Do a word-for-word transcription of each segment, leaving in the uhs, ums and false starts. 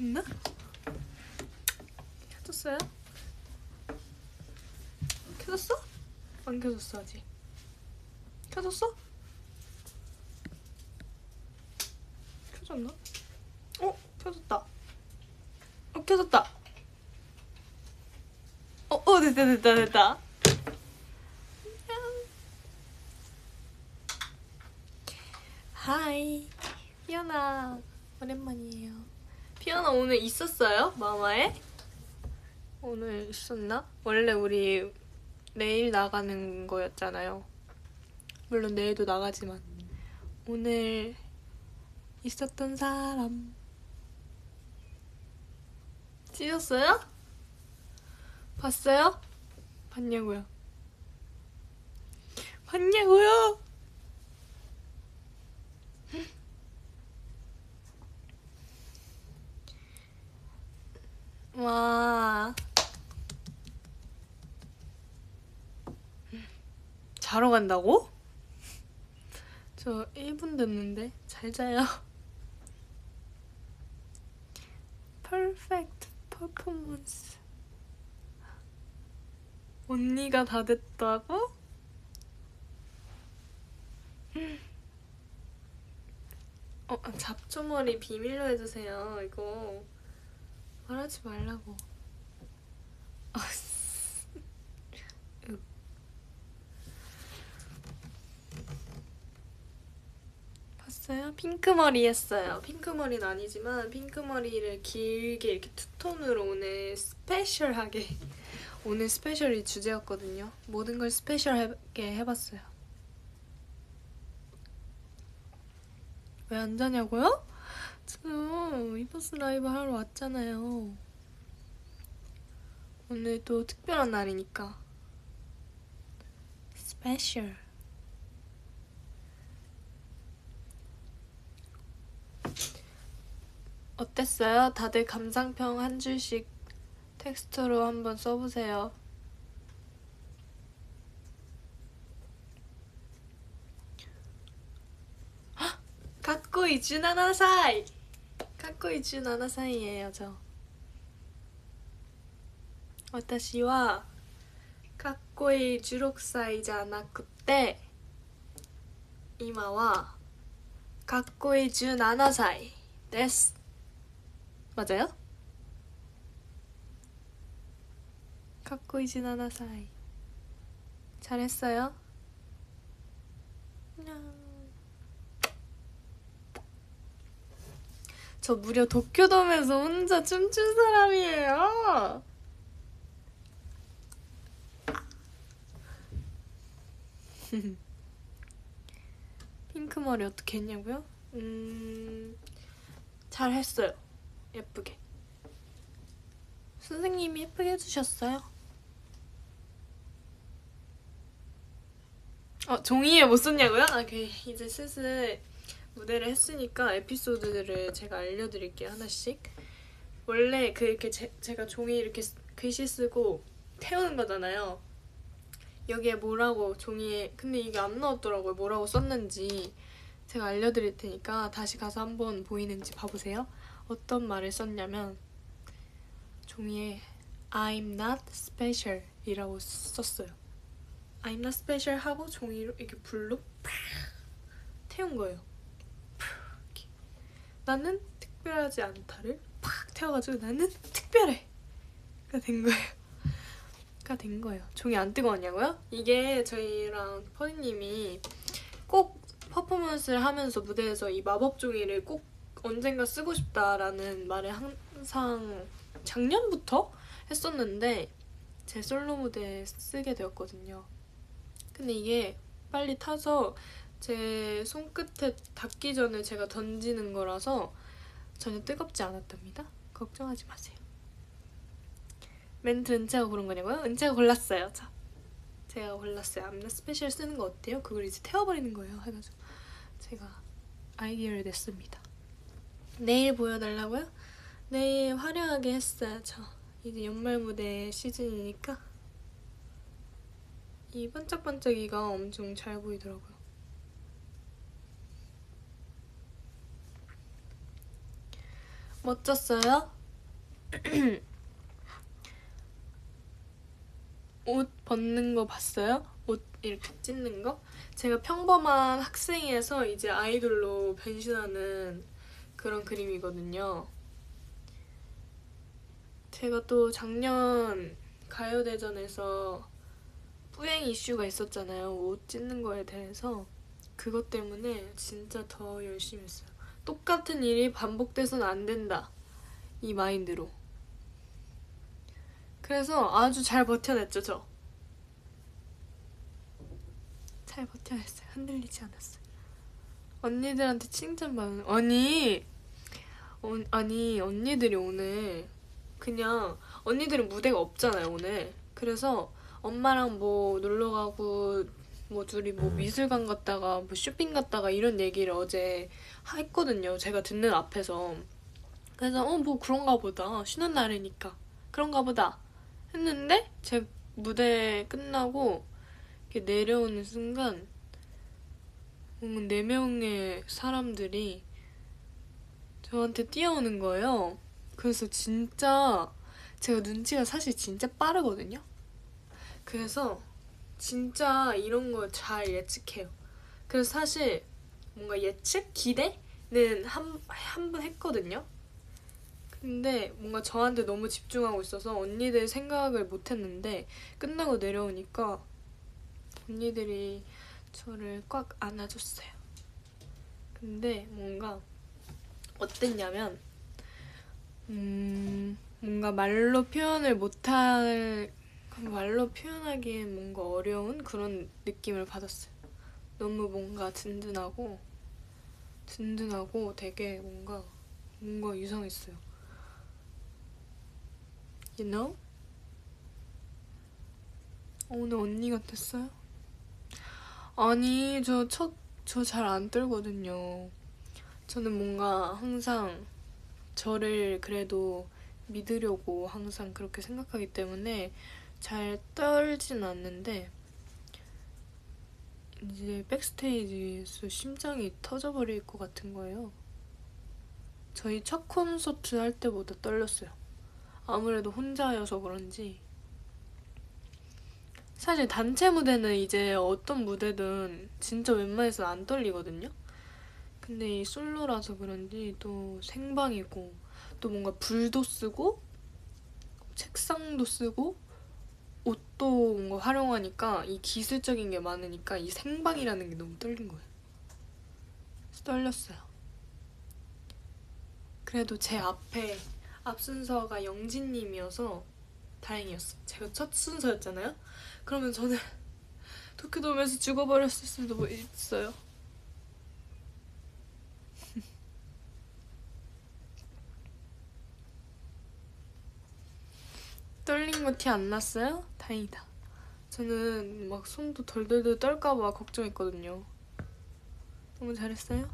됐나? 켜졌어요? 켜졌어? 안 켜졌어 아직. 켜졌어? 켜졌나? 어? 켜졌다. 어 켜졌다. 어, 어 됐다 됐다 됐다. 하이 피아나 오랜만이에요. 피아나 오늘 있었어요? 마마에? 오늘 있었나? 원래 우리 내일 나가는 거였잖아요. 물론 내일도 나가지만 오늘 있었던 사람 찢었어요? 봤어요? 봤냐고요? 봤냐고요? 와 자러 간다고? 저 일 분 됐는데 잘 자요. 퍼펙트 퍼포먼스. 언니가 다 됐다고? 어, 잡초머리 비밀로 해주세요. 이거 말하지 말라고. 봤어요? 핑크머리 했어요. 핑크머리는 아니지만 핑크머리를 길게 이렇게 투톤으로 오늘 스페셜하게 오늘 스페셜이 주제였거든요. 모든 걸 스페셜하게 해봤어요. 왜 안 자냐고요? 지금 이버스 라이브 하러 왔잖아요. 오늘 또 특별한 날이니까 스페셜. 어땠어요? 다들 감상평 한 줄씩 텍스트로 한번 써보세요. 가꾸이 십칠 살! 가꾸이 십칠 살이에요, 저. 私はかっこいいじゅうろくさいじゃなくて今はかっこいいじゅうななさいです. 맞아요? かっこいいじゅうななさい. 잘했어요? 저 무려 도쿄돔에서 혼자 춤춘 사람이에요. 핑크머리 어떻게 했냐고요? 음... 잘했어요. 예쁘게. 선생님이 예쁘게 해주셨어요. 어, 종이에 못 썼냐고요? 아, 그 이제 슬슬 무대를 했으니까 에피소드들을 제가 알려드릴게요. 하나씩. 원래 그 이렇게 제, 제가 종이 이렇게 글씨 쓰고 태우는 거잖아요. 여기에 뭐라고 종이에 근데 이게 안 나왔더라고요. 뭐라고 썼는지. 제가 알려드릴 테니까 다시 가서 한번 보이는지 봐보세요. 어떤 말을 썼냐면 종이에 I'm not special 이라고 썼어요. I'm not special 하고 종이로 이렇게 불로 태운 거예요. 나는 특별하지 않다를 팍 태워가지고 나는 특별해! 가 된 거예요. 가 된 거예요. 종이 안 뜨거웠냐고요? 이게 저희랑 퍼디님이 꼭 퍼포먼스를 하면서 무대에서 이 마법 종이를 꼭 언젠가 쓰고 싶다라는 말을 항상 작년부터 했었는데 제 솔로 무대에 쓰게 되었거든요. 근데 이게 빨리 타서 제 손끝에 닿기 전에 제가 던지는 거라서 전혀 뜨겁지 않았답니다. 걱정하지 마세요. 멘트 은채가 고른 거냐고요? 은채가 골랐어요. 자, 제가 골랐어요. I'm not special 쓰는 거 어때요? 그걸 이제 태워버리는 거예요. 해가지고 제가 아이디어를 냈습니다. 내일 보여달라고요? 내일 화려하게 했어요. 저 이제 연말 무대 시즌이니까 이 반짝반짝이가 엄청 잘 보이더라고요. 멋졌어요? 옷 벗는 거 봤어요? 옷 이렇게 찢는 거? 제가 평범한 학생에서 이제 아이돌로 변신하는 그런 그림이거든요. 제가 또 작년 가요대전에서 뿌행 이슈가 있었잖아요. 옷 찢는 거에 대해서. 그것 때문에 진짜 더 열심히 했어요. 똑같은 일이 반복돼서는 안 된다. 이 마인드로. 그래서 아주 잘 버텨냈죠, 저. 잘 버텨냈어요. 흔들리지 않았어요. 언니들한테 칭찬받는, 아니, 어, 아니, 언니들이 오늘 그냥, 언니들은 무대가 없잖아요, 오늘. 그래서 엄마랑 뭐 놀러 가고, 뭐 둘이 뭐 미술관 갔다가, 뭐 쇼핑 갔다가 이런 얘기를 어제 했거든요. 제가 듣는 앞에서. 그래서, 어, 뭐 그런가 보다. 쉬는 날이니까. 그런가 보다. 했는데, 제 무대 끝나고, 이렇게 내려오는 순간, 음, 네 명의 사람들이 저한테 뛰어오는 거예요. 그래서 진짜 제가 눈치가 사실 진짜 빠르거든요. 그래서 진짜 이런 거 잘 예측해요. 그래서 사실 뭔가 예측? 기대는 한, 한 번 했거든요. 근데 뭔가 저한테 너무 집중하고 있어서 언니들 생각을 못 했는데 끝나고 내려오니까 언니들이 저를 꽉 안아줬어요. 근데 뭔가 어땠냐면 음, 뭔가 말로 표현을 못할, 말로 표현하기엔 뭔가 어려운 그런 느낌을 받았어요. 너무 뭔가 든든하고, 든든하고 되게 뭔가, 뭔가 이상했어요. You know? 오늘 언니 같았어요? 아니, 저 첫, 저 잘 안 떨거든요. 저는 뭔가 항상 저를 그래도 믿으려고 항상 그렇게 생각하기 때문에 잘 떨진 않는데 이제 백스테이지에서 심장이 터져버릴 것 같은 거예요. 저희 첫 콘서트 할 때보다 떨렸어요. 아무래도 혼자여서 그런지. 사실 단체 무대는 이제 어떤 무대든 진짜 웬만해서 안 떨리거든요. 근데 이 솔로라서 그런지 또 생방이고 또 뭔가 불도 쓰고 책상도 쓰고 옷도 뭔가 활용하니까 이 기술적인 게 많으니까 이 생방이라는 게 너무 떨린 거예요. 떨렸어요. 그래도 제 앞에 앞 순서가 영진님이어서 다행이었어요. 제가 첫 순서였잖아요. 그러면 저는 도쿄돔에서 죽어버렸을 수도 있어요. 떨린 거 티 안 났어요? 다행이다. 저는 막 손도 덜덜덜 떨까봐 걱정했거든요. 너무 잘했어요?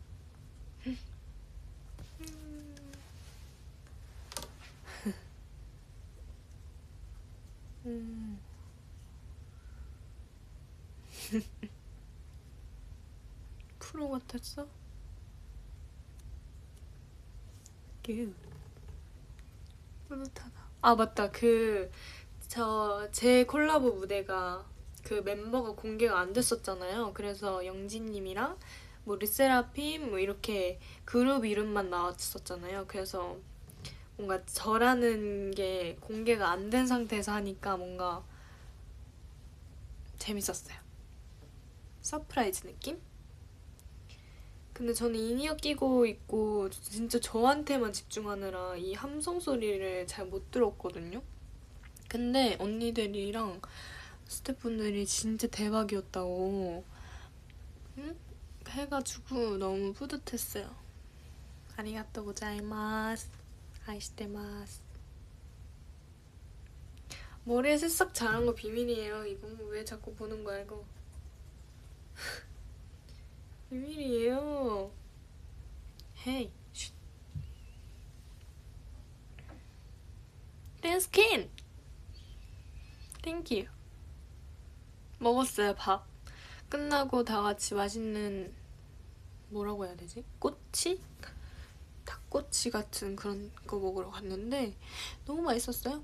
음. 프로 같았어? 그 뿌듯하다. 아 맞다. 그 저 제 콜라보 무대가 그 멤버가 공개가 안 됐었잖아요. 그래서 영진님이랑 뭐 르세라핌 뭐 이렇게 그룹 이름만 나왔었잖아요. 그래서 뭔가 저라는 게 공개가 안 된 상태에서 하니까 뭔가 재밌었어요. 서프라이즈 느낌? 근데 저는 인이어 끼고 있고 진짜 저한테만 집중하느라 이 함성 소리를 잘 못 들었거든요. 근데 언니들이랑 스태프분들이 진짜 대박이었다고 응? 해가지고 너무 뿌듯했어요. 아리가또 고자이마스. 아이시테마스. 머리에 새싹 자란 거 비밀이에요. 이거 왜 자꾸 보는 거야 이거. 비밀이에요. 헤이. 쉿. 댄스킨. 땡큐. 먹었어요 밥. 끝나고 다 같이 맛있는 뭐라고 해야 되지? 꼬치? 닭꼬치 닭꼬치 같은 그런 거 먹으러 갔는데 너무 맛있었어요.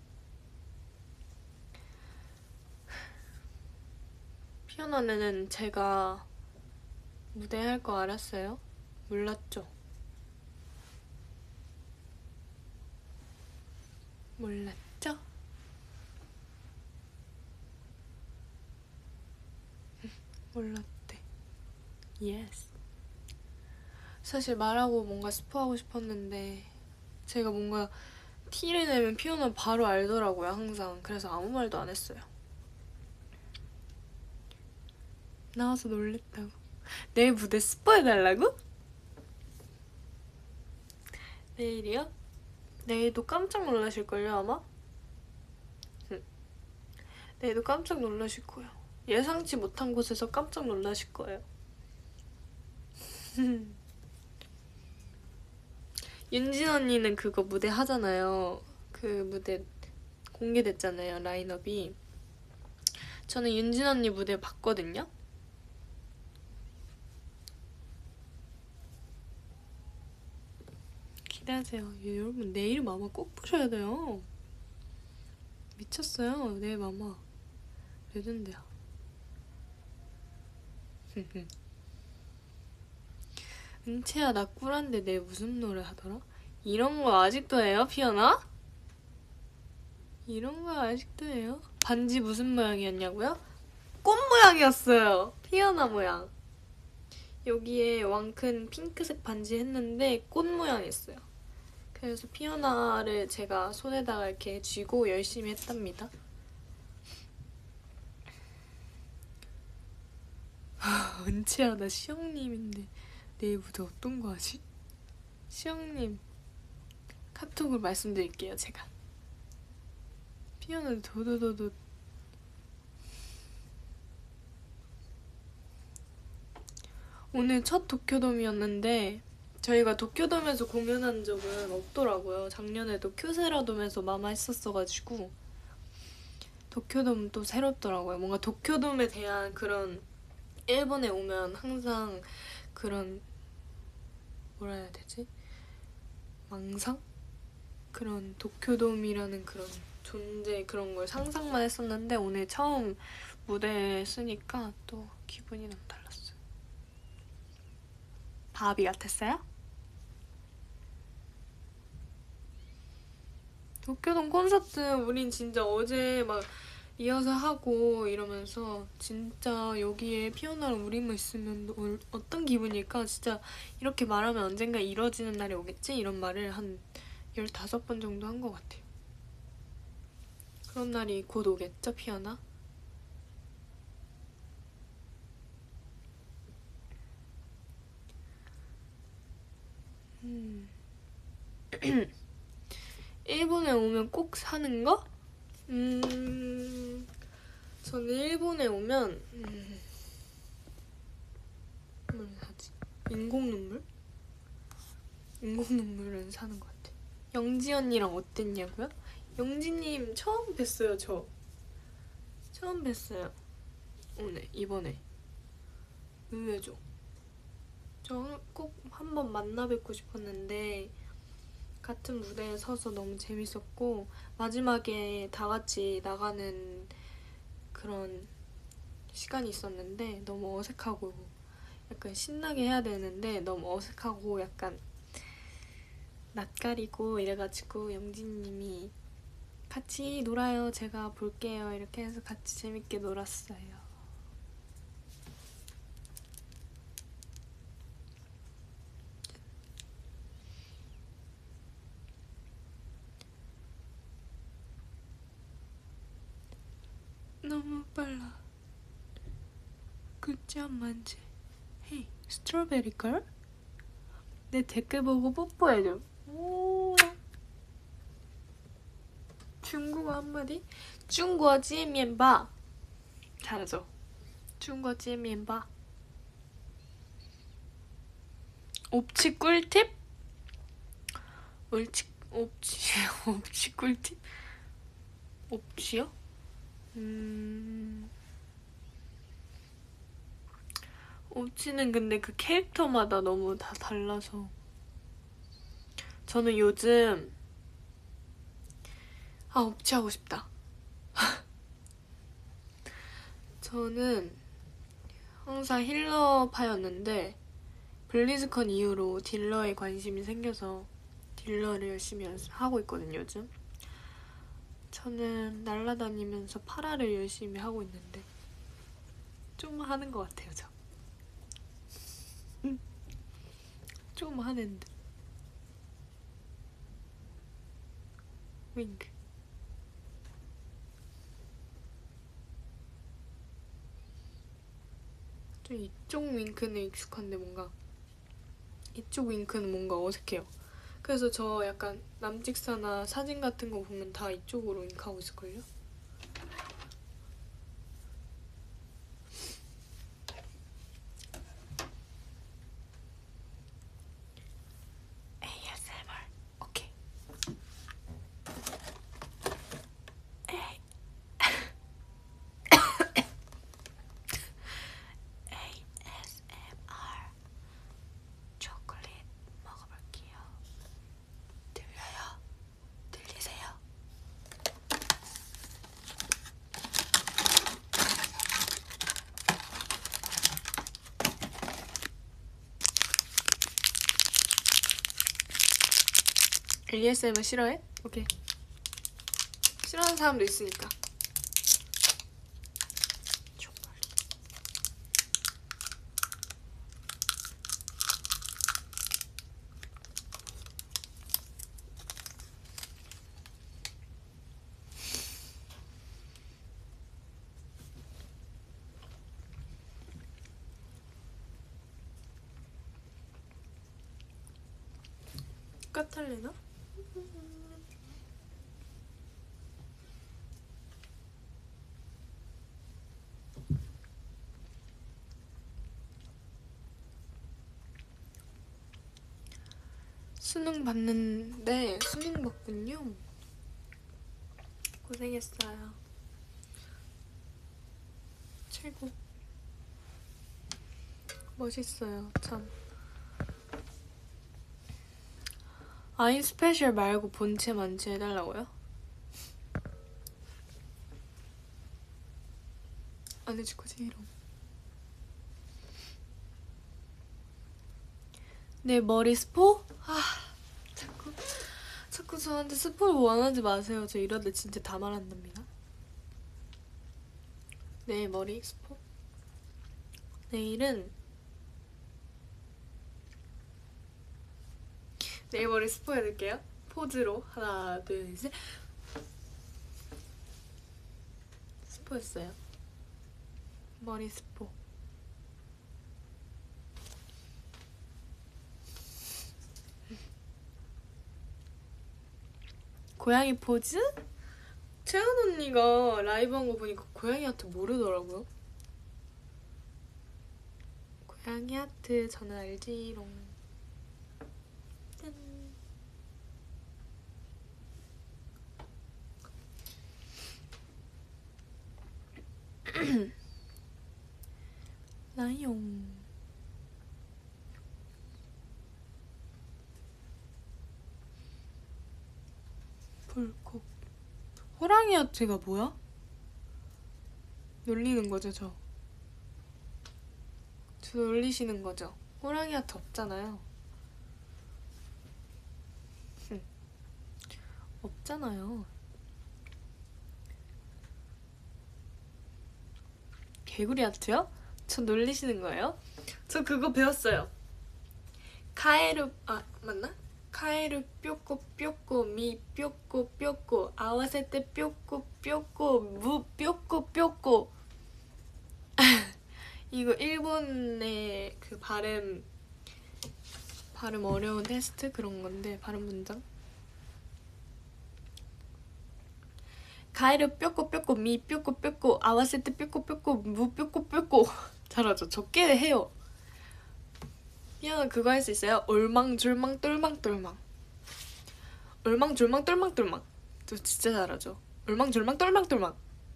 피어나는 제가 무대 할 거 알았어요? 몰랐죠? 몰랐죠? 몰랐대. 예스. 사실 말하고 뭔가 스포하고 싶었는데 제가 뭔가 티를 내면 피오는 바로 알더라고요, 항상. 그래서 아무 말도 안 했어요. 나와서 놀랬다고. 내일 무대 스포해달라고? 내일이요? 내일도 깜짝 놀라실걸요, 아마? 응. 내일도 깜짝 놀라실 거예요. 예상치 못한 곳에서 깜짝 놀라실 거예요. 윤진 언니는 그거 무대 하잖아요. 그 무대 공개됐잖아요, 라인업이. 저는 윤진 언니 무대 봤거든요. 기대하세요. 여러분 내일 마마 꼭 보셔야 돼요. 미쳤어요. 내일 마마 레전드야. 은채야 나 꿀한데 내일 무슨 노래 하더라? 이런 거 아직도 해요, 피어나? 이런 거 아직도 해요? 반지 무슨 모양이었냐고요? 꽃 모양이었어요. 피어나 모양. 여기에 왕큰 핑크색 반지 했는데 꽃 모양이었어요. 그래서 피어나를 제가 손에다가 이렇게 쥐고 열심히 했답니다. 은채야 나 시영님인데 내일 무대 어떤 거 하지? 시영님 카톡을 말씀드릴게요, 제가. 피어나 도도도도. 오늘 첫 도쿄돔이었는데 저희가 도쿄돔에서 공연한 적은 없더라고요. 작년에도 큐세라돔에서 마마 했었어가지고 도쿄돔 또 새롭더라고요. 뭔가 도쿄돔에 대한 그런, 일본에 오면 항상 그런, 뭐라 해야 되지? 망상? 그런 도쿄돔이라는 그런 존재, 그런 걸 상상만 했었는데 오늘 처음 무대에 쓰니까 또 기분이 너무 달랐어요. 바비 같았어요? 도쿄돔 콘서트 우린 진짜 어제 막 이어서 하고 이러면서 진짜 여기에 피어나랑 우리만 있으면 어, 어떤 기분일까? 진짜 이렇게 말하면 언젠가 이뤄지는 날이 오겠지? 이런 말을 한 열다섯 번 정도 한 것 같아요. 그런 날이 곧 오겠죠, 피어나? 음. 일본에 오면 꼭 사는 거? 음... 저는 일본에 오면 음... 뭘 사지? 인공눈물? 인공눈물은 사는 것 같아. 영지 언니랑 어땠냐고요? 영지님 처음 뵀어요, 저. 처음 뵀어요. 오늘, 이번에. 의외죠. 저 꼭 한번 만나 뵙고 싶었는데 같은 무대에 서서 너무 재밌었고 마지막에 다 같이 나가는 그런 시간이 있었는데 너무 어색하고 약간 신나게 해야 되는데 너무 어색하고 약간 낯가리고 이래가지고 영진님이 같이 놀아요, 제가 볼게요 이렇게 해서 같이 재밌게 놀았어요. 너무 빨라. 굿잡 만지. 헤이 스트로베리 걸? 내 댓글 보고 뽀뽀해줘. 오. 중국어 한마디? 중국어 찌면바. 잘하죠? 중국어 찌면바. 옵치 꿀팁? 옳지, 옵치, 옵치 꿀팁? 옵치요? 음... 옵치는 근데 그 캐릭터마다 너무 다 달라서 저는 요즘 아 옵치 하고 싶다. 저는 항상 힐러파였는데 블리즈컨 이후로 딜러에 관심이 생겨서 딜러를 열심히 하고 있거든요, 요즘. 저는 날아다니면서 파라를 열심히 하고 있는데 좀 하는 것 같아요, 저. 좀 하는데. 윙크. 좀 이쪽 윙크는 익숙한데 뭔가 이쪽 윙크는 뭔가 어색해요. 그래서 저 약간 남직사나 사진 같은 거 보면 다 이쪽으로 윙크하고 있을걸요? 에이에스엠알. 오케이. 에이. 에이에스엠알. 초콜릿 먹어볼게요. 들려요? 들리세요? 에이에스엠알 싫어해? 오케이. 싫어하는 사람도 있으니까. 똑같을래나? 수능 봤는데 수능 봤군요. 고생했어요. 최고. 멋있어요, 참. 아인 스페셜 말고 본체 만체 해달라고요? 안 해줄 거지, 이런. 내 머리 스포? 아, 자꾸 자꾸 저한테 스포를 원하지 마세요. 저 이러다 진짜 다 말한답니다. 내 머리 스포? 내일은 내일 머리 스포 해줄게요. 포즈로 하나, 둘, 셋. 스포했어요. 머리 스포. 고양이 포즈? 채은 언니가 라이브 한 거 보니까 고양이 하트 모르더라고요. 고양이 하트 저는 알지롱. 짠. 라이옹. 불콕. 호랑이 하트가 뭐야? 놀리는 거죠, 저. 저 놀리시는 거죠? 호랑이 하트 없잖아요. 없잖아요. 개구리 하트요? 저 놀리시는 거예요? 저 그거 배웠어요. 카에르, 아, 맞나? 카에르 뾰꼬 뾰꼬 미 뾰꼬 뾰꼬 아와세테 뾰꼬 뾰꼬 무 뾰꼬 뾰꼬. 이거 일본의 그 발음 발음 어려운 테스트 그런 건데 발음 문장. 가에르 뾰꼬 뾰꼬 미 뾰꼬 뾰꼬 아와세테 뾰꼬 뾰꼬 무 뾰꼬 뾰꼬. 잘하죠. 적게 해요. 미안해, 그거 할 수 있어요? 올망졸망 똘망똘망. 올망졸망 똘망똘망. 저 진짜 잘하죠. 올망졸망 똘망똘망.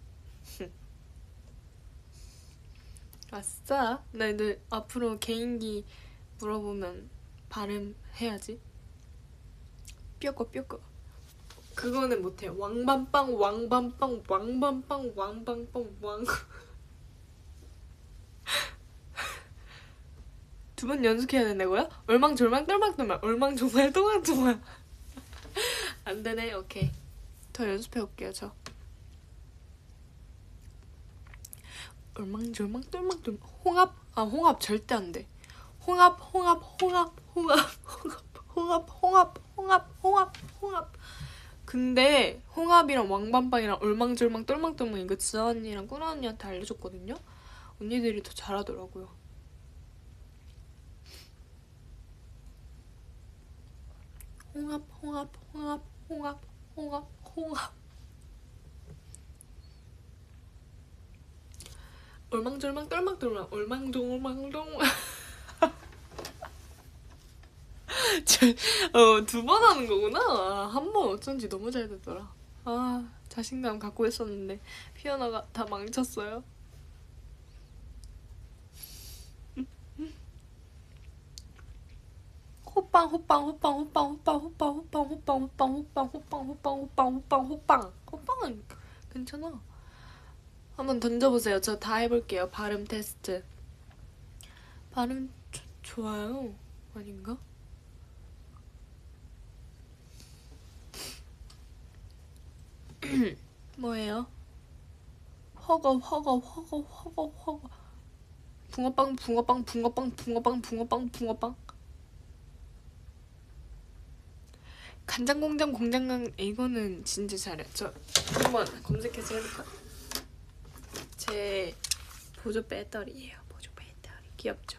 아싸. 나 이제 앞으로 개인기 물어보면 발음 해야지. 뼈꺼 뼈꺼. 그거는 못해요. 왕밤빵 왕밤빵 왕밤빵 왕밤빵 왕. 두 번 연속해야 된다고요? 얼망졸망 똘망똘망 얼망졸망 똘망똘망. 안 되네. 오케이. 더 연습해 올게요. 저. 얼망졸망 똘망똘망. 홍합. 아 홍합 절대 안 돼. 홍합 홍합 홍합 홍합 홍합 홍합 홍합 홍합 홍합 홍합. 근데 홍합이랑 왕밤빵이랑 얼망졸망 똘망똘망 이거 지아 언니랑 꾸나 언니한테 알려줬거든요. 언니들이 더 잘하더라고요. 홍합 홍합 홍합 홍합 홍합 홍합. 얼망졸망 똘망똘망 얼망졸망 똘망. 어, 두 번 하는 거구나. 한 번 어쩐지 너무 잘 되더라. 아, 자신감 갖고 있었는데 피아노가 다 망쳤어요. 호빵 호빵 호빵 호빵 호빵 호빵 호빵 호빵 호빵 호빵 호빵 호빵 호빵 호빵 호빵. 호빵은 괜찮아. 한번 던져보세요. 저 다 해볼게요. 발음 테스트. 발음 조, 좋아요. 아닌가? 뭐예요? 허거 허거 허거 허거 허거. 붕어빵 붕어빵 붕어빵 붕어빵 붕어빵 붕어빵. 간장공장 공장강. 이거는 진짜 잘해. 저 한번 검색해서 해볼까? 제 보조 배터리예요. 보조 배터리. 귀엽죠?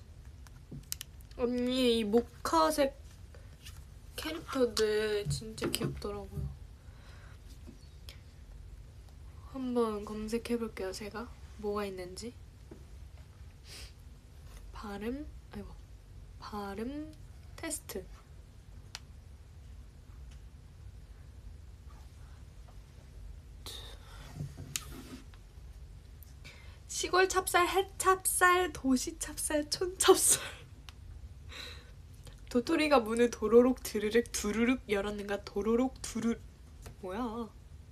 언니 이 모카색 캐릭터들 진짜 귀엽더라고요. 한번 검색해볼게요. 제가 뭐가 있는지. 발음 아이고 발음 테스트. 시골 찹쌀, 햇찹쌀, 도시 찹쌀, 촌찹쌀. 도토리가 문을 도로록 드르륵 두루륵 열었는가. 도로록 두루. 뭐야?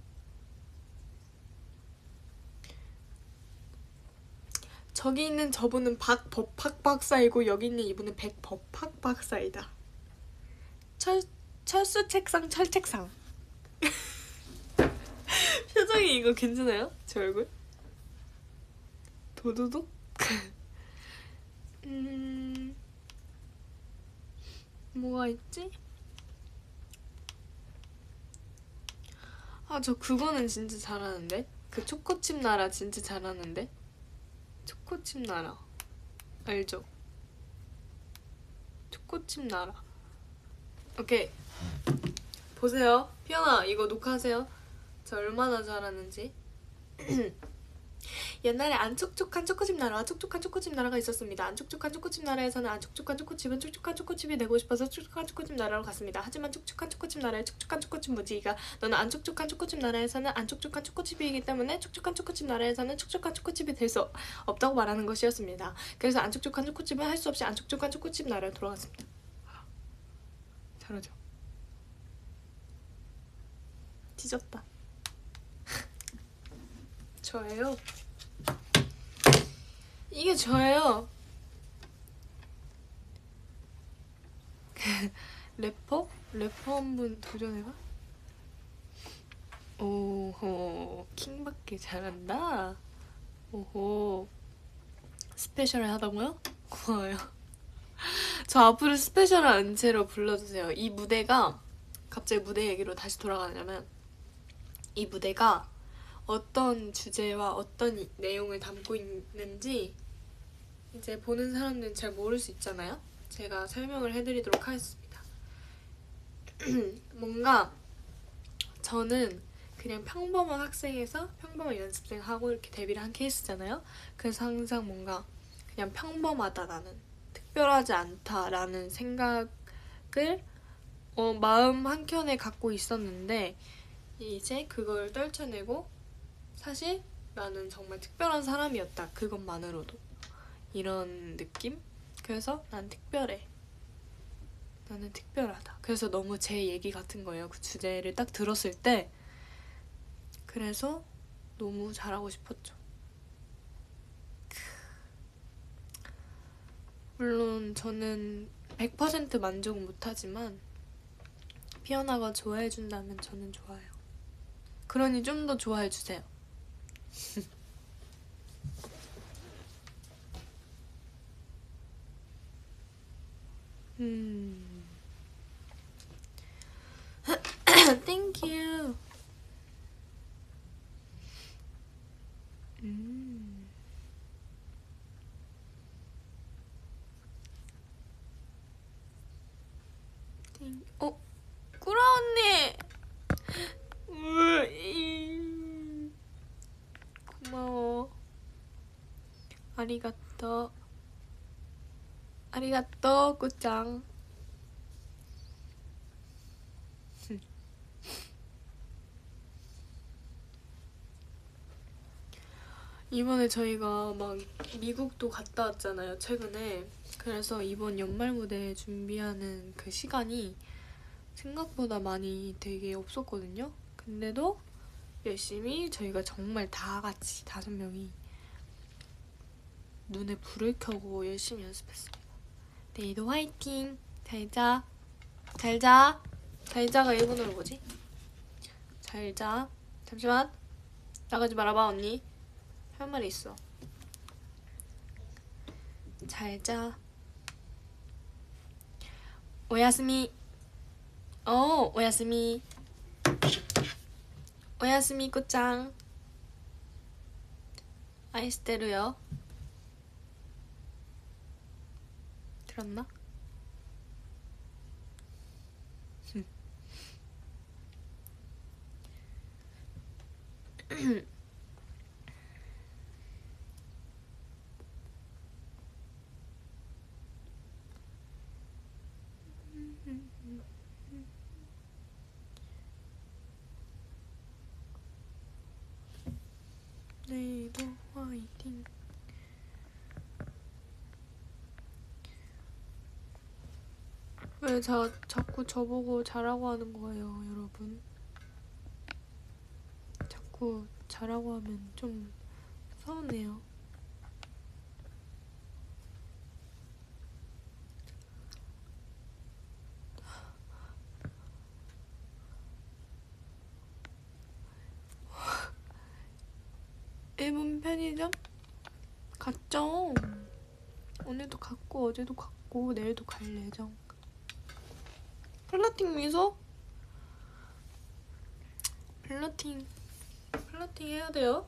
저기 있는 저분은 박법학 박사이고 여기 있는 이분은 백법학 박사이다. 철 철수 책상 철책상. 표정이 이거 괜찮아요? 제 얼굴? 도도도? 음... 뭐가 있지? 아, 저 그거는 진짜 잘하는데? 그 초코칩 나라 진짜 잘하는데? 초코칩 나라 알죠? 초코칩 나라. 오케이. 보세요. 피어나 이거 녹화하세요. 저 얼마나 잘하는지. 옛날에 안 촉촉한 초코칩 나라와 촉촉한 초코칩 나라가 있었습니다. 안 촉촉한 초코칩 나라에서는 안 촉촉한 초코칩은 촉촉한 초코칩이 되고 싶어서 촉촉한 초코칩 나라로 갔습니다. 하지만 촉촉한 초코칩 나라의 촉촉한 초코칩 무지개가 너는 안 촉촉한 초코칩 나라에서는 안 촉촉한 초코칩이기 때문에 촉촉한 초코칩 나라에서는 촉촉한 초코칩이 될 수 없다고 말하는 것이었습니다. 그래서 안 촉촉한 초코칩은 할 수 없이 안 촉촉한 초코칩 나라로 돌아갔습니다. 잘하죠? 뒤졌다. 저예요. 이게 저예요. 래퍼? 래퍼 한번 도전해봐. 오호, 킹밖에 잘한다. 오호, 스페셜을 하다고요? 고마워요. 저 앞으로 스페셜한 채로 불러주세요. 이 무대가 갑자기 무대 얘기로 다시 돌아가냐면 이 무대가 어떤 주제와 어떤 이, 내용을 담고 있는지 이제 보는 사람들은 잘 모를 수 있잖아요. 제가 설명을 해드리도록 하겠습니다. 뭔가 저는 그냥 평범한 학생에서 평범한 연습생하고 이렇게 데뷔를 한 케이스잖아요. 그래서 항상 뭔가 그냥 평범하다, 나는 특별하지 않다라는 생각을 어, 마음 한켠에 갖고 있었는데 이제 그걸 떨쳐내고 사실 나는 정말 특별한 사람이었다, 그것만으로도. 이런 느낌? 그래서 난 특별해. 나는 특별하다. 그래서 너무 제 얘기 같은 거예요. 그 주제를 딱 들었을 때. 그래서 너무 잘하고 싶었죠. 물론 저는 백 퍼센트 만족은 못하지만 피어나가 좋아해준다면 저는 좋아요. 그러니 좀 더 좋아해주세요. 음. Thank you. 음. 땡- 어? 꾸라 언니. 으이. 고마워. 아리가또. 아리가또 꾸짱. 이번에 저희가 막 미국도 갔다 왔잖아요, 최근에. 그래서 이번 연말 무대 준비하는 그 시간이 생각보다 많이 되게 없었거든요. 근데도 열심히 저희가 정말 다 같이 다섯 명이 눈에 불을 켜고 열심히 연습했습니다. 내일도 화이팅! 잘 자. 잘 자. 잘 자가 일본어로 뭐지? 잘 자. 잠시만. 나가지 말아봐, 언니. 할 말이 있어. 잘 자. 오야스미. 어, 오야스미. 오야스미 꾸짱. 아이스테루요. 들었나? 내일도 화이팅. 왜 자, 자꾸 저보고 잘하고 하는 거예요, 여러분? 자꾸 잘하고 하면 좀 서운해요. 일본 편의점? 갔죠. 오늘도 갔고 어제도 갔고 내일도 갈 예정. 플러팅 미소? 플러팅 플러팅 해야 돼요?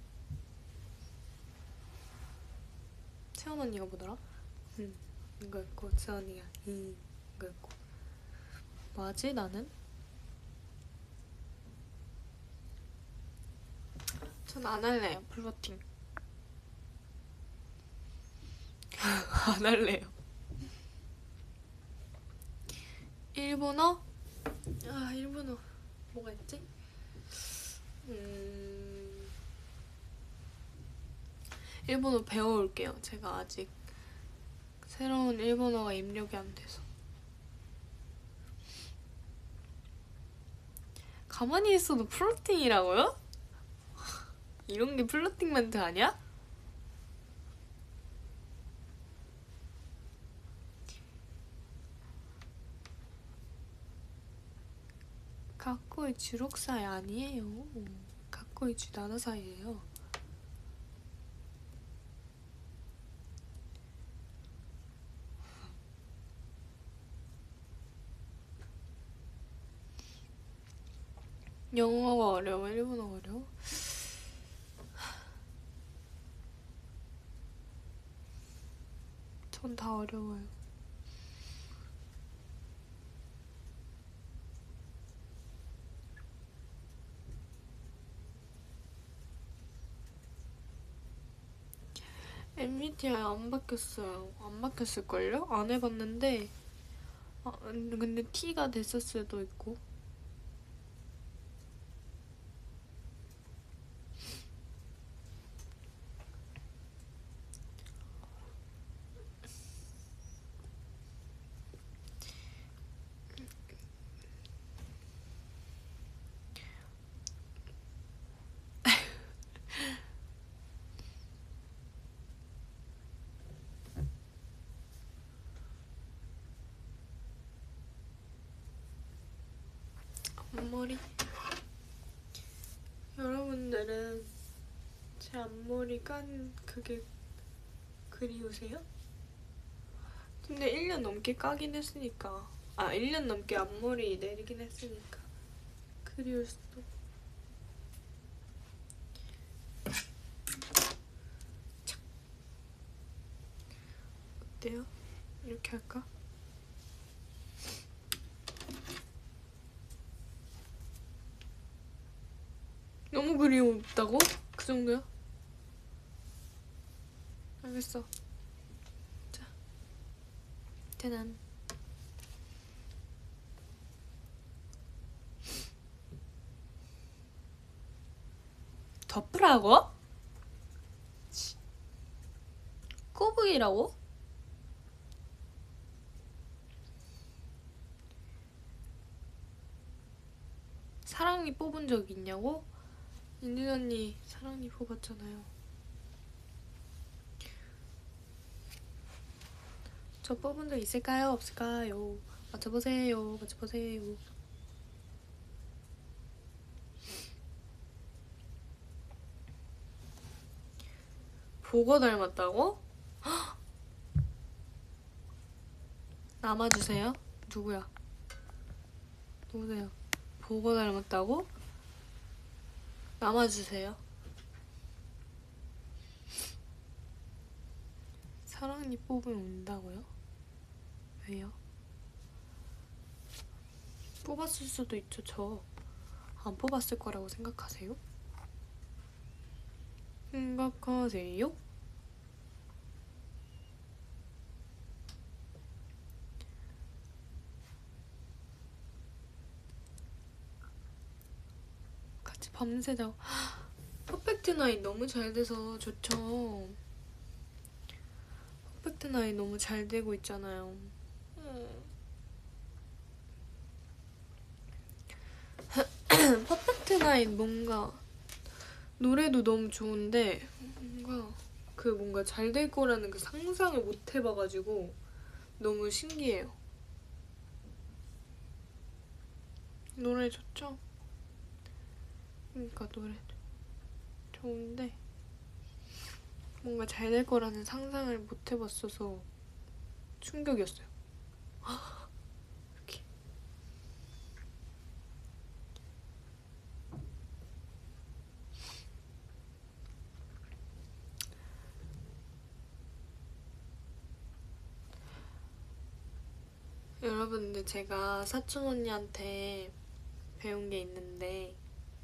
채원 언니가 뭐더라? 응 이거 있고 채원 언니가 이 이거 있고 뭐하지 나는? 전 안 할래요 플러팅. 안 할래요. 일본어? 아 일본어 뭐가 있지? 음... 일본어 배워올게요. 제가 아직 새로운 일본어가 입력이 안 돼서. 가만히 있어도 플러팅이라고요? 이런 게 플러팅 멘트 아니야? 가꼬이 주록사이 아니에요. 가꼬이 주나나사이예요. 영어가 어려워? 일본어가 어려워? 전 다 어려워요. 엠비티아이 안 바뀌었어요. 안 바뀌었을걸요? 안 해봤는데 아, 근데 T가 됐을 수도 있고. 앞머리. 여러분들은 제 앞머리 깐 그게 그리우세요? 근데 일 년 넘게 까긴 했으니까, 아 일 년 넘게 앞머리 내리긴 했으니까 그리울 수도. 착. 어때요? 이렇게 할까? 너무 그리웠다고? 그 정도야? 알겠어. 자, 대난. 덮으라고? 꼬부기라고? 사랑니 뽑은 적 있냐고? 인준 언니 사랑니 뽑았잖아요. 저 뽑은 적 있을까요? 없을까요? 맞춰보세요. 맞춰보세요. 보고 닮았다고? 헉! 남아주세요. 누구야? 누구세요? 보고 닮았다고? 남아주세요. 사랑니 뽑으면 온다고요? 왜요? 뽑았을 수도 있죠. 저 안 뽑았을 거라고 생각하세요? 생각하세요? 같이 밤새자고. 퍼펙트 나인 너무 잘 돼서 좋죠. 퍼펙트 나인 너무 잘 되고 있잖아요. 퍼펙트 나인 뭔가 노래도 너무 좋은데 뭔가 그 뭔가 잘 될 거라는 그 상상을 못 해봐가지고 너무 신기해요. 노래 좋죠? 그러니까 노래 좋은데 뭔가 잘 될 거라는 상상을 못 해봤어서 충격이었어요. 이렇게. 여러분들 제가 사촌 언니한테 배운 게 있는데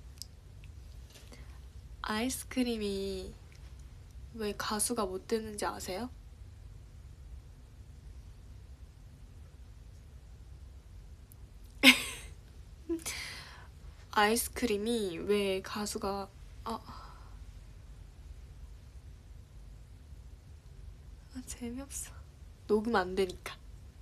아이스크림이 왜 가수가 못 되는지 아세요? 아이스크림이 왜 가수가 아, 아 재미없어. 녹음 안 되니까.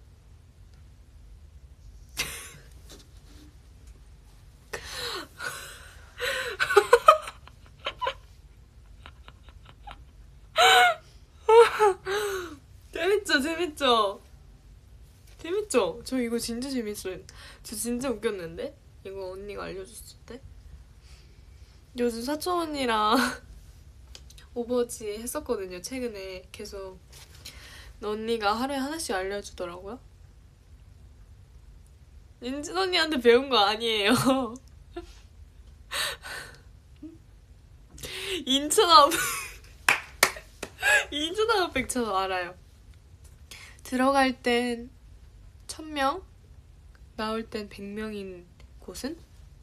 재밌죠, 재밌죠, 재밌죠. 저 이거 진짜 재밌어요. 저 진짜 웃겼는데 이거 언니가 알려줬을 때. 요즘 사촌 언니랑 오버워치 했었거든요. 최근에 계속 언니가 하루에 하나씩 알려주더라고요. 윤진 언니한테 배운 거 아니에요. 인천업 인천아웃백 저 알아요. 들어갈 땐 천 명, 나올 땐 백 명인 곳은?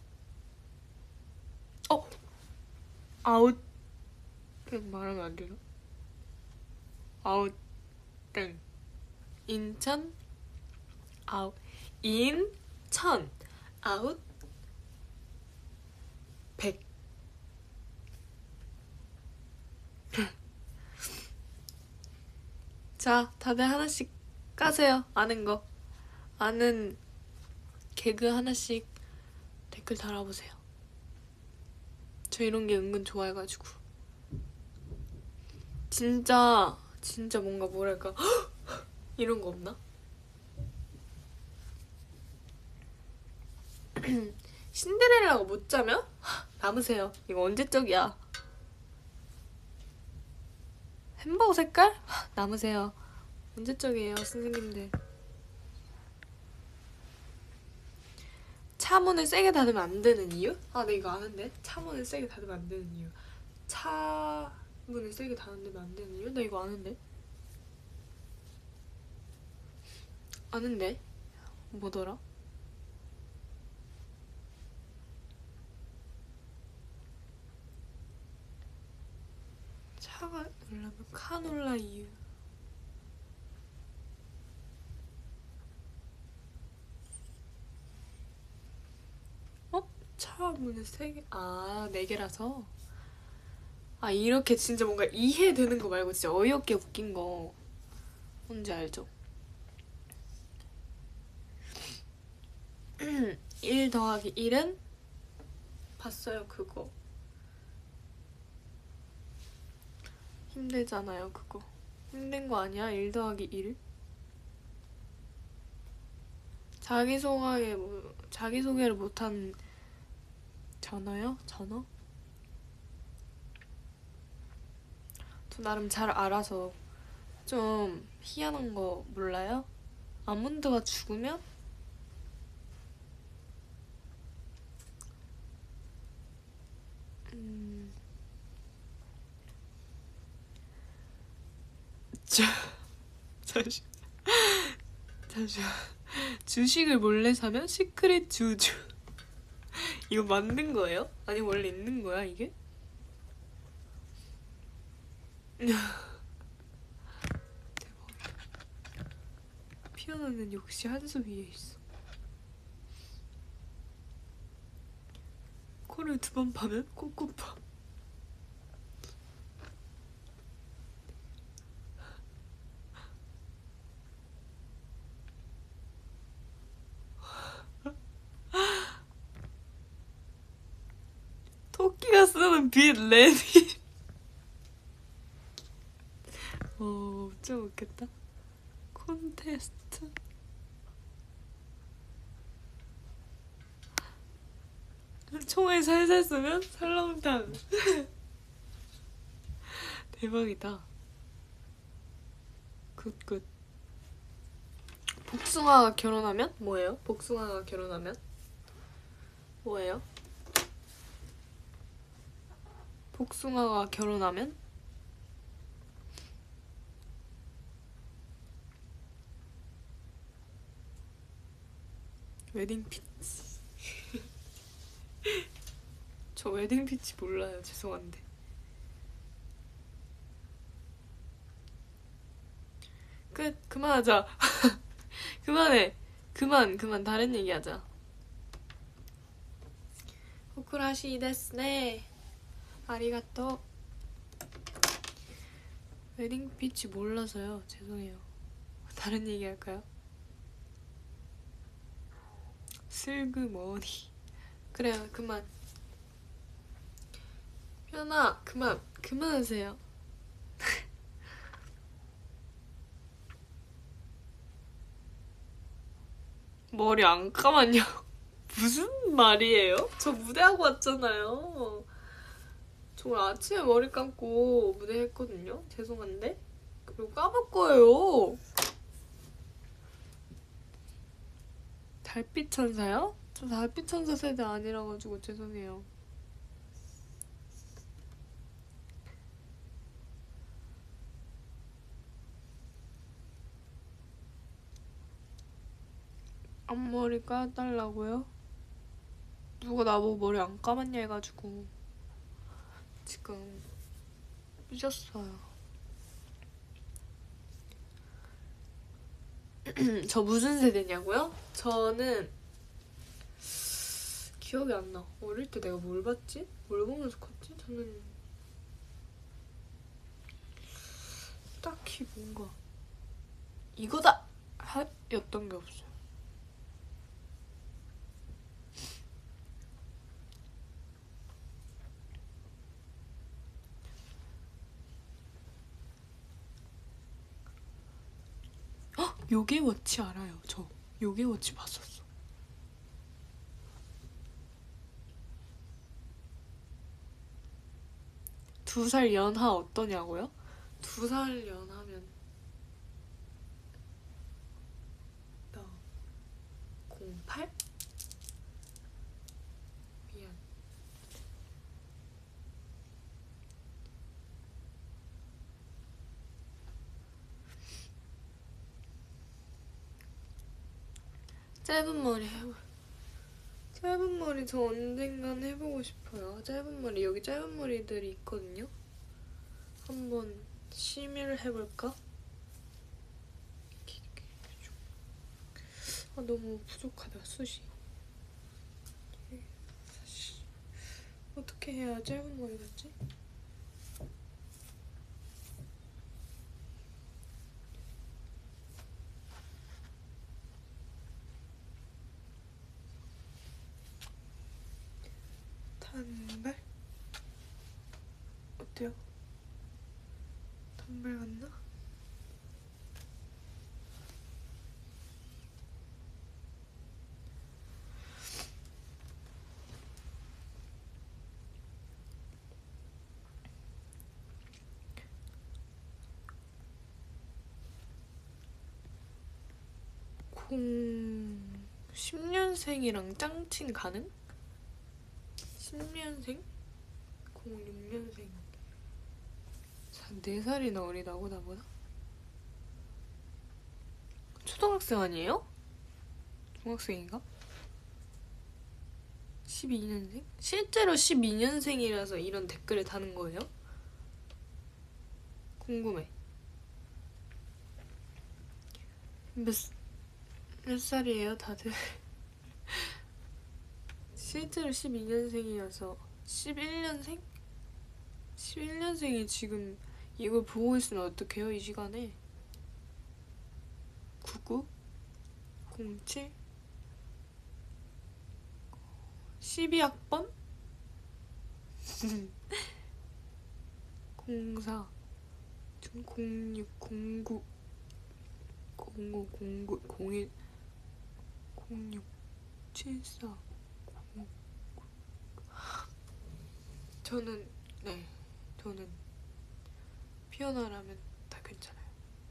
어? 아웃 말하면 안 되나? 아웃 땡 인천 아웃 인천 아웃 백. 자, 다들 하나씩 까세요. 아는 거. 아는 개그 하나씩 댓글 달아보세요. 저 이런 게 은근 좋아해가지고. 진짜 진짜 뭔가 뭐랄까 이런 거 없나? 신데렐라가 못 자면? 남으세요. 이거 언제적이야? 햄버거 색깔? 남으세요. 언제적이에요 선생님들. 차문을 세게 닫으면 안 되는 이유? 아, 네 이거 아는데. 차문을 세게 닫으면 안 되는 이유. 차문을 세게 닫으면 안 되는 이유? 나 이거 아는데. 아는데. 뭐더라? 차가 놀라면 카놀라 이유. 어? 차 문을 세 개. 아, 네 개라서. 아, 이렇게 진짜 뭔가 이해되는 거 말고 진짜 어이없게 웃긴 거 뭔지 알죠? 일 더하기 일은 봤어요 그거. 힘들잖아요 그거. 힘든 거 아니야? 일 더하기 일? 자기소개, 뭐, 자기소개를 못한 전어요? 전어? 저 나름 잘 알아서 좀 희한한 거 몰라요? 아몬드가 죽으면? 음... 저... 잠시... 잠시만... 주식을 몰래 사면 시크릿 주주. 이거 만든 거예요? 아니 원래 있는 거야 이게? 대박. 피아노는 역시 한 수 위에 있어. 코를 두 번 파면 코코파. 토끼가 쓰는 빛 레디. 어, 좀 웃겠다. 콘테스트. 총을 살살 쏘면 설렁탕. 대박이다. 굿굿. 복숭아가 결혼하면 뭐예요? 복숭아가 결혼하면 뭐예요? 복숭아가 결혼하면? 웨딩 피치. 저 웨딩 피치 몰라요. 죄송한데. 끝. 그만하자. 그만해. 그만 그만 다른 얘기하자. 호쿠라시 데스네. 아리가또. 웨딩 피치 몰라서요. 죄송해요. 다른 얘기 할까요? 슬그머니. 그래요. 그만. 현아 그만. 그만하세요. 머리 안 감았냐고. 무슨 말이에요? 저 무대하고 왔잖아요. 저 오늘 아침에 머리 감고 무대 했거든요. 죄송한데. 그리고 감을 거예요. 달빛 천사요? 저 달빛 천사 세대 아니라가지고 죄송해요. 앞머리 까달라고요? 누가 나보고 머리 안 감았냐 해가지고 지금 삐졌어요. 저 무슨 세대냐고요? 저는 기억이 안 나. 어릴 때 내가 뭘 봤지? 뭘 보면서 컸지? 저는 딱히 뭔가 이거다! 하, 였던 게 없어요. 헉! 요괴워치 알아요. 저 요괴워치 봤었어. 두 살 연하 어떠냐고요? 두 살 연하면 나 공팔? 미안. 짧은 머리 해볼. 짧은 머리 저 언젠간 해보고 싶어요. 짧은 머리 여기 짧은 머리들이 있거든요. 한번 심의를 해볼까? 아 너무 부족하다 숱이. 어떻게 해야 짧은 머리 같지? 단발? 어때요? 단발 같나? 공... 십 년생이랑 짱친 가능? 십 년생? 공육 년생 네 살이나 어리다고 나보다? 초등학생 아니에요? 중학생인가? 십이 년생? 실제로 십이 년생이라서 이런 댓글을 다는 거예요? 궁금해. 몇, 몇 살이에요 다들? 실제로 십이 년생이어서 십일 년생? 십일 년생이 지금 이걸 보고 있으면 어떡해요 이 시간에? 구구? 공칠? 십이 학번? 공사 공육 공구 공오 공구 공일 공육 칠사 공오 저는 네 저는 피어나라면 다 괜찮아요.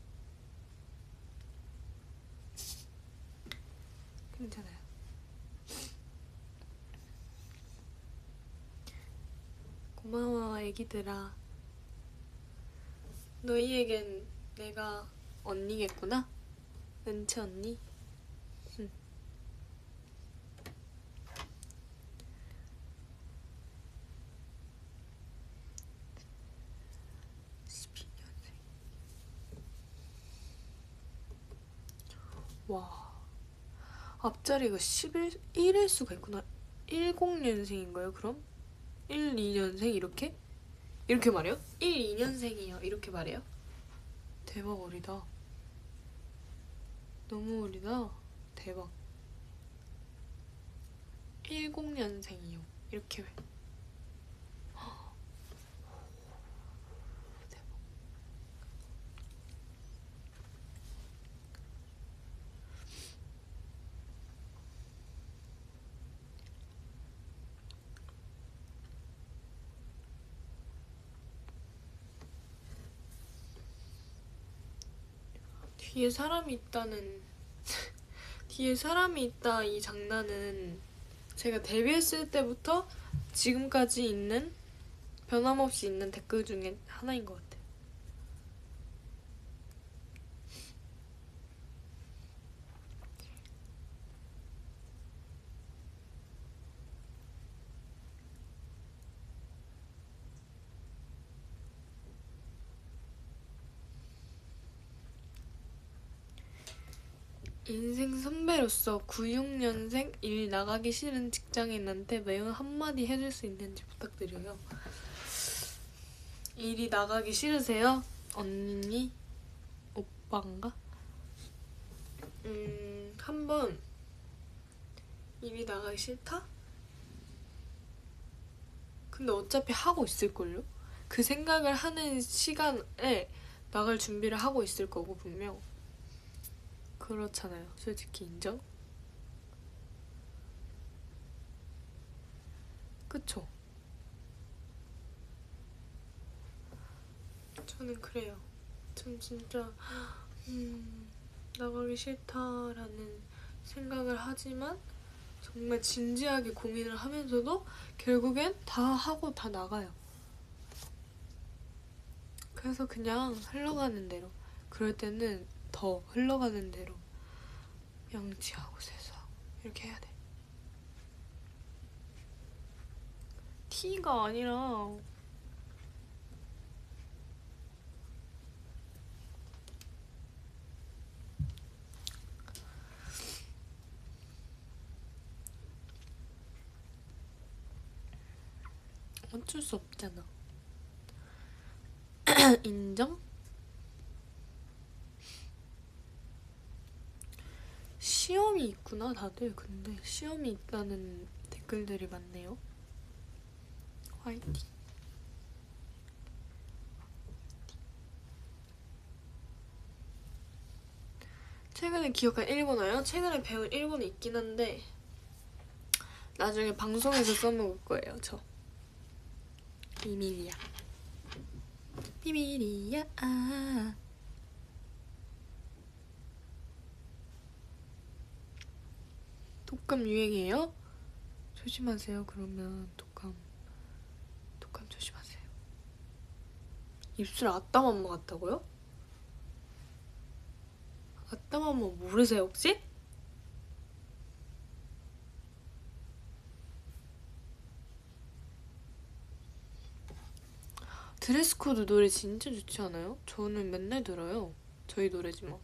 괜찮아요. 고마워 애기들아. 너희에겐 내가 언니겠구나? 은채 언니? 응. 십이 년생. 와 앞자리가 십일, 일일 수가 있구나. 십 년생인가요 그럼? 일, 이 년생 이렇게? 이렇게 말해요? 일, 이 년생이요 이렇게 말해요? 대박 어리다. 너무 어리다. 대박. 십 년생이요 이렇게 왜? 대박. 뒤에 사람이 있다는 뒤에 사람이 있다 이 장난은 제가 데뷔했을 때부터 지금까지 있는 변함없이 있는 댓글 중에 하나인 것 같아요. 인생 선배로서 구십 년생 일 나가기 싫은 직장인한테 매운 한마디 해줄 수 있는지 부탁드려요. 일이 나가기 싫으세요? 언니? 오빠인가? 음... 한번 일이 나가기 싫다? 근데 어차피 하고 있을걸요? 그 생각을 하는 시간에 나갈 준비를 하고 있을 거고 분명. 그렇잖아요. 솔직히 인정? 그쵸? 저는 그래요. 전 진짜 음, 나가기 싫다라는 생각을 하지만 정말 진지하게 고민을 하면서도 결국엔 다 하고 다 나가요. 그래서 그냥 흘러가는 대로, 그럴 때는 더 흘러가는 대로 양치하고 세수하고 이렇게 해야 돼. 티가 아니라 어쩔 수 없잖아. 인정? 시험이 있구나 다들. 근데 시험이 있다는 댓글들이 많네요. 화이팅. 최근에 기억한 일본어요? 최근에 배운 일본어 있긴 한데 나중에 방송에서 써먹을 거예요. 저 비밀이야. 비밀이야. 아. 독감 유행이에요? 조심하세요. 그러면 독감 독감 조심하세요. 입술 아따맘마 같다고요? 아따맘마 모르세요 혹시? 드레스코드 노래 진짜 좋지 않아요? 저는 맨날 들어요. 저희 노래지만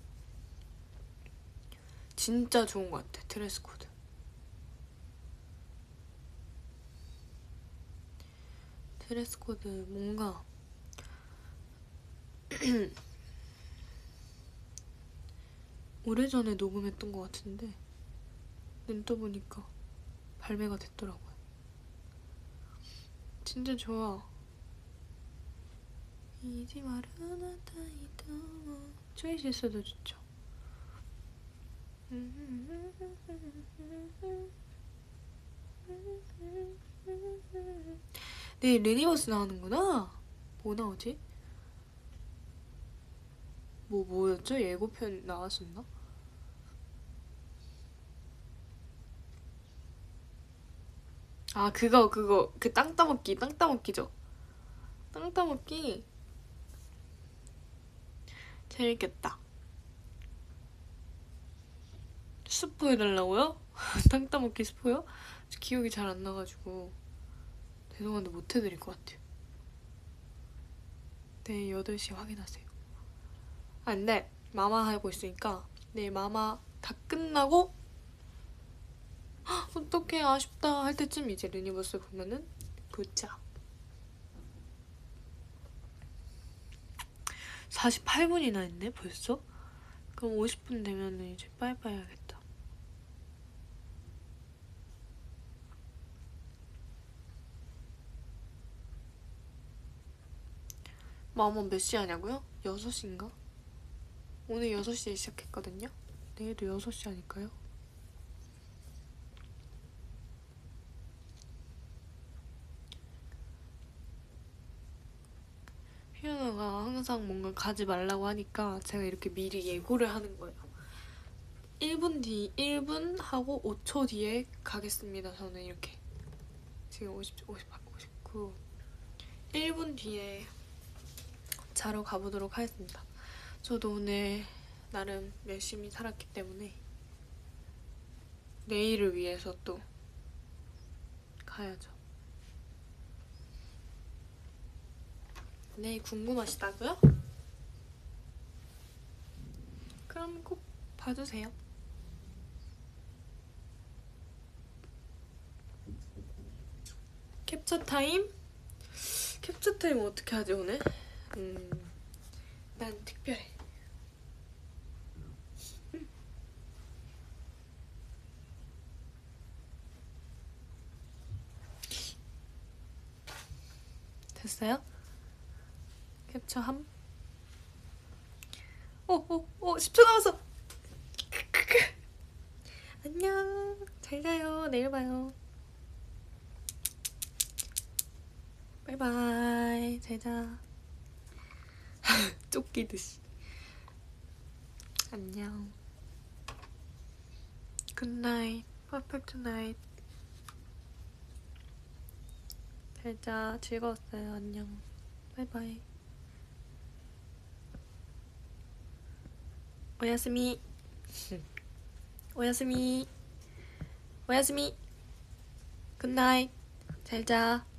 진짜 좋은 것 같아. 드레스코드 드레스코드 뭔가 오래전에 녹음했던 것 같은데 눈 떠보니까 발매가 됐더라고요. 진짜 좋아. 이지 마르나 타이도 트위시스도 좋죠. 네, 레니버스 나오는구나. 뭐 나오지? 뭐 뭐였죠? 예고편 나왔었나? 아 그거 그거 그 땅 따먹기 땅 따먹기죠. 땅 따먹기 재밌겠다. 스포 해달라고요? 땅 따먹기 스포요? 저 기억이 잘 안 나가지고 죄송한데 못 해드릴 것 같아요. 내일 여덟 시 확인하세요. 아 근데 마마 하고 있으니까 내일 마마 다 끝나고 어떡해 아쉽다 할 때쯤 이제 루니버스 보면은 보자. 사십팔 분이나 했네 벌써? 그럼 오십 분 되면은 이제 빠이빠이 해야겠다. 마마 몇 시 하냐고요? 여섯 시인가? 오늘 여섯 시에 시작했거든요? 내일도 여섯 시 아닐까요? 피아노가 항상 뭔가 가지 말라고 하니까 제가 이렇게 미리 예고를 하는 거예요. 일 분 뒤, 일 분 하고 오 초 뒤에 가겠습니다. 저는 이렇게. 지금 오십, 오십팔, 오십구. 일 분 뒤에 자러 가보도록 하겠습니다. 저도 오늘 나름 열심히 살았기 때문에 내일을 위해서 또 가야죠. 내일 궁금하시다고요? 그럼 꼭 봐주세요. 캡처 타임? 캡처 타임 어떻게 하지 오늘? 음, 난 특별해. 됐어요? 캡처함? 오오오 십 초 남았어. 안녕. 잘 자요. 내일 봐요. 바이바이. 잘 자. 쫓기듯이. 안녕. 굿나잇. 퍼펙트 나잇. 잘자. 즐거웠어요. 안녕. 바이바이. 오야스미. 오야스미. 오야스미. 굿나잇. 잘자.